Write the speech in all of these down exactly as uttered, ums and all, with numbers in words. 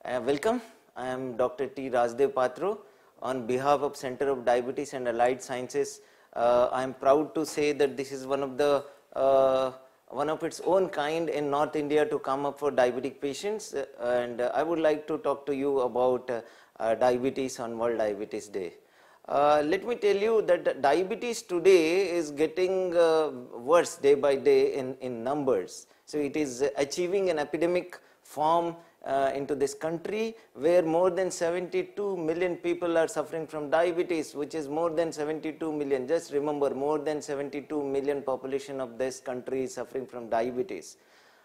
Uh, welcome. I am Doctor T. Rajdev Patro. On behalf of Center of Diabetes and Allied Sciences, uh, I am proud to say that this is one of the uh, one of its own kind in North India to come up for diabetic patients, uh, and uh, I would like to talk to you about uh, uh, diabetes on World Diabetes Day. Uh, let me tell you that diabetes today is getting uh, worse day by day in, in numbers. So it is achieving an epidemic form uh, into this country where more than seventy-two million people are suffering from diabetes, which is more than seventy-two million. Just remember, more than seventy-two million population of this country is suffering from diabetes.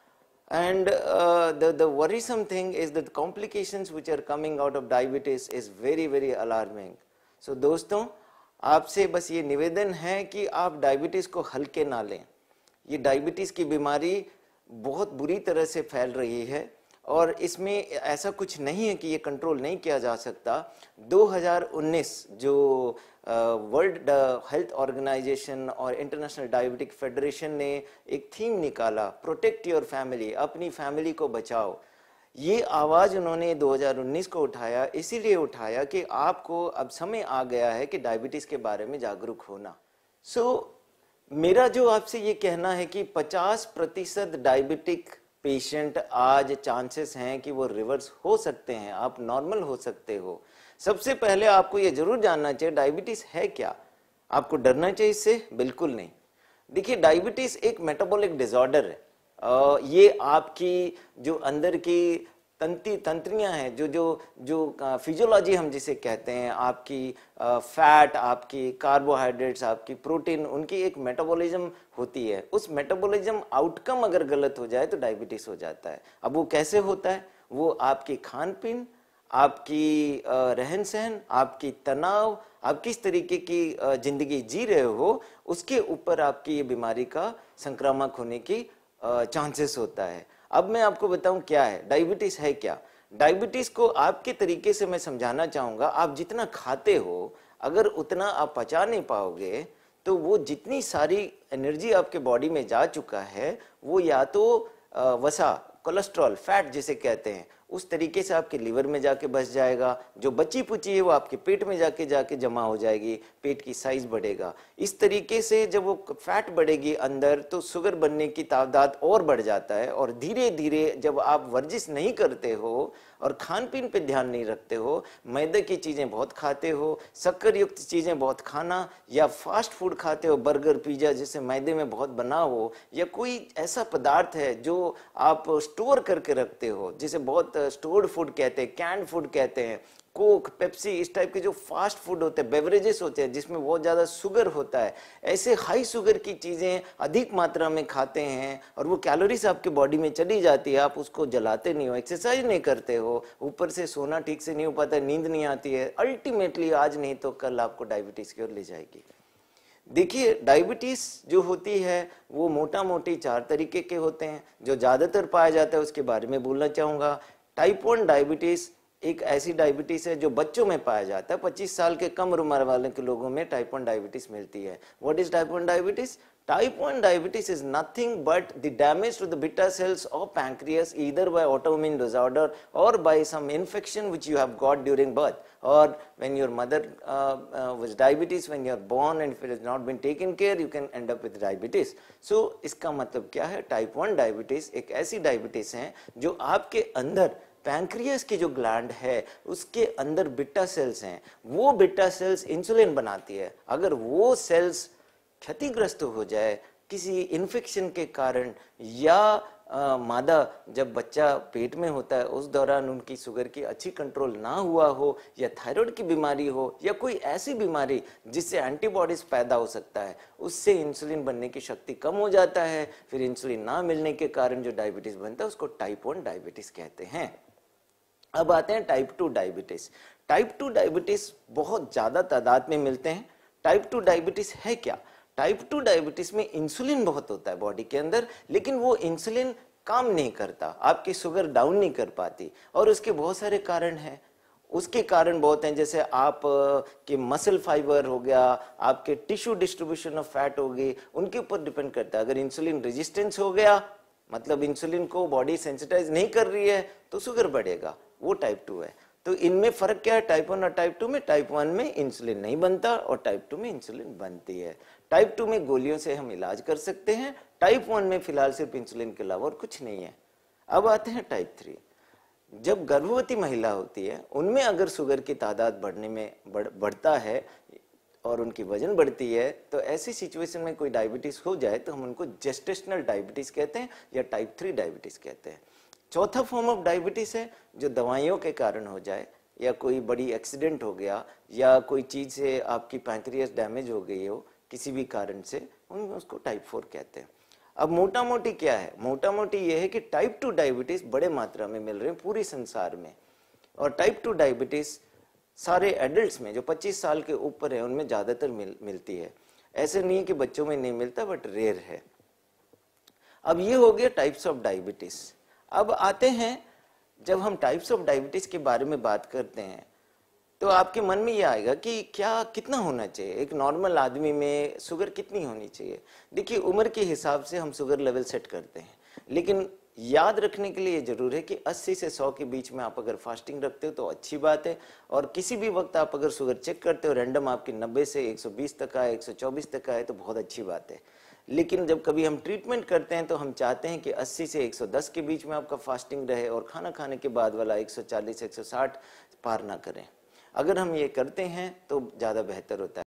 And uh, the, the worrisome thing is that the complications which are coming out of diabetes is very, very alarming. So दोस्तों, आपसे बस ये निवेदन है कि आप diabetes को हल्के ना लें। ये डायबिटीज़ की बीमारी बहुत बुरी तरह से फैल रही है और इसमें ऐसा कुछ नहीं है कि ये कंट्रोल नहीं किया जा सकता। दो हज़ार उन्नीस जो वर्ल्ड हेल्थ ऑर्गेनाइजेशन और इंटरनेशनल डायबिटिक फेडरेशन ने एक थीम निकाला, प्रोटेक्ट योर फैमिली, अपनी फैमिली को बचाओ। ये आवाज़ उन्होंने दो हज़ार उन्नीस को उठाया, इसीलिए उठाया कि आपको अब समय आ गया है कि डायबिटीज़ के बारे में जागरूक होना। सो so, मेरा जो आपसे ये कहना है कि पचास प्रतिशत डायबिटिक पेशेंट आज चांसेस हैं कि वो रिवर्स हो सकते हैं, आप नॉर्मल हो सकते हो। सबसे पहले आपको ये जरूर जानना चाहिए डायबिटीज़ है क्या। आपको डरना चाहिए इससे? बिल्कुल नहीं। देखिए, डायबिटीज़ एक मेटाबॉलिक डिसऑर्डर है। Uh, ये आपकी जो अंदर की तंत्री तंत्रियां हैं, जो जो जो फिजियोलॉजी हम जिसे कहते हैं, आपकी फैट, आपकी कार्बोहाइड्रेट्स, आपकी प्रोटीन, उनकी एक मेटाबॉलिज्म होती है। उस मेटाबॉलिज्म आउटकम अगर गलत हो जाए तो डायबिटीज़ हो जाता है। अब वो कैसे होता है? वो आपकी खान पीन, आपकी रहन सहन, आपकी तनाव, आप किस तरीके की ज़िंदगी जी रहे हो, उसके ऊपर आपकी ये बीमारी का संक्रामक होने की चांसेस होता है। अब मैं आपको बताऊं क्या है डायबिटीज है क्या। डायबिटीज को आपके तरीके से मैं समझाना चाहूँगा। आप जितना खाते हो, अगर उतना आप पचा नहीं पाओगे तो वो जितनी सारी एनर्जी आपके बॉडी में जा चुका है वो या तो वसा, कोलेस्ट्रॉल, फैट जिसे कहते हैं, उस तरीके से आपके लीवर में जाके बस जाएगा। जो बची पुची है वो आपके पेट में जाके जाके जमा हो जाएगी, पेट की साइज बढ़ेगा। इस तरीके से जब वो फैट बढ़ेगी अंदर तो शुगर बनने की तादाद और बढ़ जाता है। और धीरे धीरे जब आप वर्जिश नहीं करते हो और खान पीन पे ध्यान नहीं रखते हो, मैदे की चीज़ें बहुत खाते हो, शक्कर युक्त चीज़ें बहुत खाना, या फास्ट फूड खाते हो, बर्गर, पिज़्ज़ा जिसे मैदे में बहुत बना हो, या कोई ऐसा पदार्थ है जो आप स्टोर करके रखते हो जिसे बहुत स्टोर्ड फूड कहते हैं, कैंड फूड कहते हैं, कोक, पेप्सी, इस टाइप के जो फास्ट फूड होते हैं, बेवरेजेस होते हैं जिसमें बहुत ज़्यादा शुगर होता है, ऐसे हाई शुगर की चीज़ें अधिक मात्रा में खाते हैं और वो कैलोरीज आपके बॉडी में चली जाती है, आप उसको जलाते नहीं हो, एक्सरसाइज नहीं करते हो, ऊपर से सोना ठीक से नहीं हो पाता, नींद नहीं आती है, अल्टीमेटली आज नहीं तो कल आपको डायबिटीज़ की ओर ले जाएगी। देखिए, डायबिटीज़ जो होती है वो मोटा मोटी चार तरीके के होते हैं। जो ज़्यादातर पाया जाता है उसके बारे में बोलना चाहूँगा। टाइप वन डायबिटीज़ एक ऐसी डायबिटीज़ है जो बच्चों में पाया जाता है। पच्चीस साल के कम उम्र वाले के लोगों में टाइप वन डायबिटीज़ मिलती है। What is type one diabetes? Type one diabetes is nothing but the damage to the beta cells of pancreas either by autoimmune disorder or by some infection which you have got during birth, or when your mother uh, uh, was diabetes when you are born, and if it has not been taken care you can end up with diabetes. So इसका मतलब क्या है? Type one diabetes एक ऐसी diabetes है जो आपके अंदर पैंक्रियास की जो ग्लैंड है उसके अंदर बीटा सेल्स हैं, वो बीटा सेल्स इंसुलिन बनाती है। अगर वो सेल्स क्षतिग्रस्त हो जाए किसी इन्फेक्शन के कारण, या आ, मादा जब बच्चा पेट में होता है उस दौरान उनकी शुगर की अच्छी कंट्रोल ना हुआ हो, या थायराइड की बीमारी हो, या कोई ऐसी बीमारी जिससे एंटीबॉडीज पैदा हो सकता है, उससे इंसुलिन बनने की शक्ति कम हो जाता है। फिर इंसुलिन ना मिलने के कारण जो डायबिटीज़ बनता है उसको टाइप वन डायबिटीज़ कहते हैं। अब आते हैं type two diabetes. Type two diabetes बहुत ज़्यादा तादाद में मिलते हैं। टाइप टू डायबिटीज़ है क्या? टाइप टू डायबिटीज़ में इंसुलिन बहुत होता है बॉडी के अंदर, लेकिन वो इंसुलिन काम नहीं करता, आपकी शुगर डाउन नहीं कर पाती, और उसके बहुत सारे कारण हैं। उसके कारण बहुत हैं, जैसे आप के मसल फाइबर हो गया, आपके टिश्यू डिस्ट्रीब्यूशन ऑफ फैट होगी, उनके ऊपर डिपेंड करता है। अगर इंसुलिन रेजिस्टेंस हो गया, मतलब इंसुलिन को बॉडी सेंसिटाइज नहीं कर रही है, तो शुगर बढ़ेगा। वो टाइप टू है। तो इनमें फर्क क्या है टाइप वन और टाइप टू में? टाइप वन में इंसुलिन नहीं बनता और टाइप टू में इंसुलिन बनती है। टाइप टू में गोलियों से हम इलाज कर सकते हैं, टाइप वन में फिलहाल सिर्फ इंसुलिन के अलावा और कुछ नहीं है। अब आते हैं टाइप थ्री। जब गर्भवती महिला होती है उनमें अगर शुगर की तादाद बढ़ने में बढ़, बढ़ता है और उनकी वजन बढ़ती है, तो ऐसी सिचुएशन में कोई डायबिटीज हो जाए तो हम उनको जेस्टेशनल डायबिटीज कहते हैं या टाइप थ्री डायबिटीज कहते हैं। चौथा फॉर्म ऑफ डायबिटीज है जो दवाइयों के कारण हो जाए, या कोई बड़ी एक्सीडेंट हो गया, या कोई चीज से आपकी पैंक्रियास डैमेज हो गई हो किसी भी कारण से, हम उसको टाइप फोर कहते हैं। अब मोटा मोटी क्या है? मोटा मोटी ये है कि टाइप टू डायबिटीज बड़े मात्रा में मिल रहे हैं पूरी संसार में, और टाइप टू डायबिटीज सारे एडल्ट्स में जो पच्चीस साल के ऊपर है उनमें ज्यादातर मिल, मिलती है। ऐसे नहीं कि बच्चों में नहीं मिलता, बट रेयर है। अब ये हो गया टाइप्स ऑफ डायबिटीज। अब आते हैं, जब हम टाइप्स ऑफ डायबिटीज के बारे में बात करते हैं तो आपके मन में ये आएगा कि क्या कितना होना चाहिए, एक नॉर्मल आदमी में शुगर कितनी होनी चाहिए? देखिए, उम्र के हिसाब से हम शुगर लेवल सेट करते हैं, लेकिन याद रखने के लिए ये जरूर है कि अस्सी से सौ के बीच में आप अगर फास्टिंग रखते हो तो अच्छी बात है, और किसी भी वक्त आप अगर शुगर चेक करते हो रैंडम आपकी नब्बे से एक सौ बीस तक है, एक सौ चौबीस तक है, तो बहुत अच्छी बात है। लेकिन जब कभी हम ट्रीटमेंट करते हैं तो हम चाहते हैं कि अस्सी से एक सौ दस के बीच में आपका फास्टिंग रहे और खाना खाने के बाद वाला एक सौ चालीस एक सौ साठ पार ना करें। अगर हम ये करते हैं तो ज़्यादा बेहतर होता है।